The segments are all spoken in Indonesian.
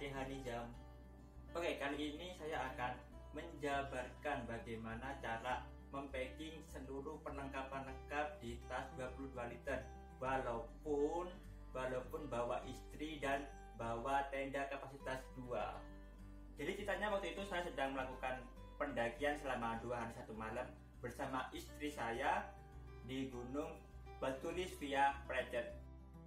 Hanijam. Oke, kali ini saya akan menjabarkan bagaimana cara mempacking seluruh perlengkapan lengkap di tas 22 liter walaupun bawa istri dan bawa tenda kapasitas 2. Jadi ceritanya waktu itu saya sedang melakukan pendakian selama 2 hari 1 malam bersama istri saya di Gunung Batu Tulis via Precet.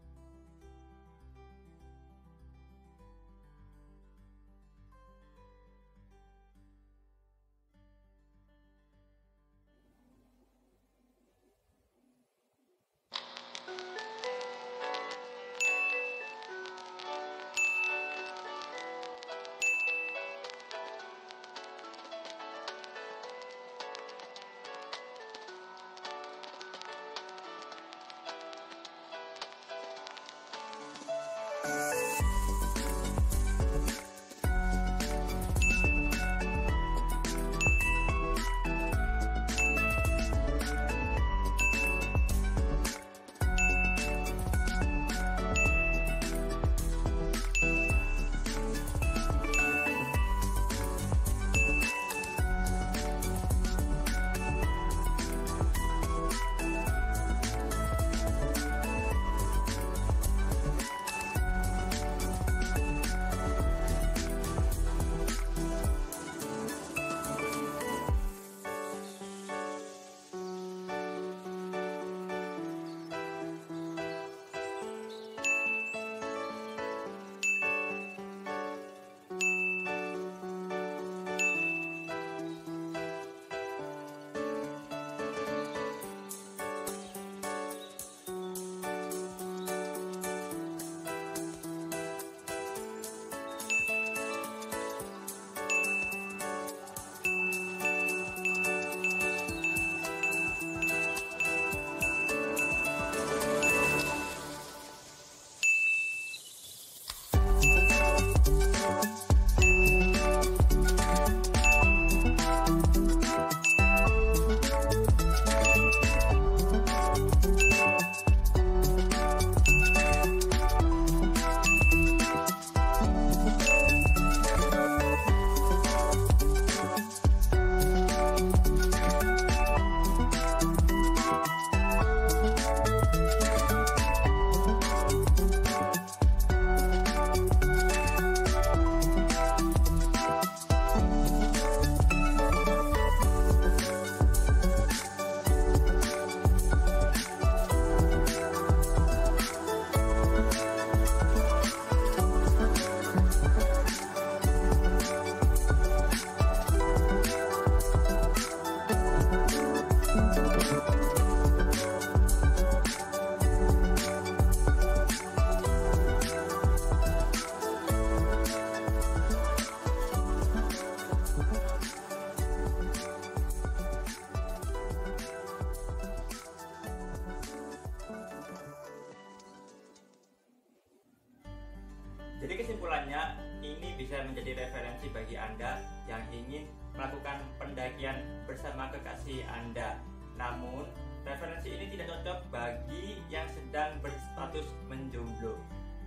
Jadi kesimpulannya, ini bisa menjadi referensi bagi Anda yang ingin melakukan pendakian bersama kekasih Anda. Namun, referensi ini tidak cocok bagi yang sedang berstatus menjomblo.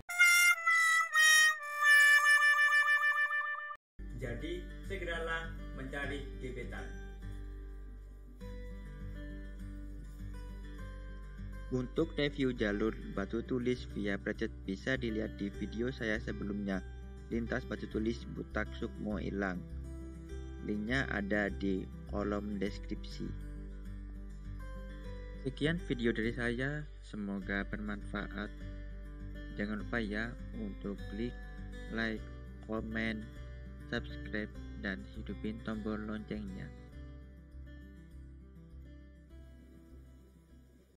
Jadi, segeralah mencari gebetan. Untuk review jalur Batu Tulis via Precet bisa dilihat di video saya sebelumnya, lintas Batu Tulis Butak Sukmo Ilang. Linknya ada di kolom deskripsi. Sekian video dari saya, semoga bermanfaat. Jangan lupa ya untuk klik like, komen, subscribe, dan hidupin tombol loncengnya.